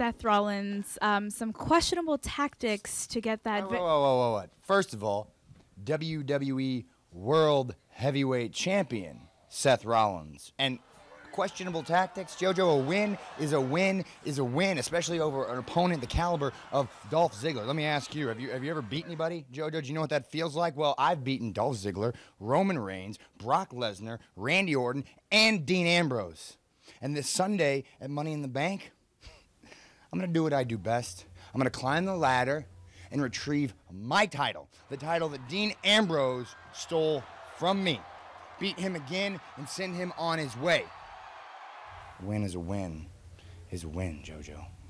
Seth Rollins some questionable tactics to get that. Whoa. First of all, WWE World Heavyweight Champion Seth Rollins. And questionable tactics, JoJo, a win is a win is a win, especially over an opponent the caliber of Dolph Ziggler. Let me ask you, have you ever beat anybody, JoJo? Do you know what that feels like? Well, I've beaten Dolph Ziggler, Roman Reigns, Brock Lesnar, Randy Orton, and Dean Ambrose. And this Sunday at Money in the Bank, I'm going to do what I do best. I'm going to climb the ladder and retrieve my title, the title that Dean Ambrose stole from me. Beat him again and send him on his way. A win is a win, JoJo.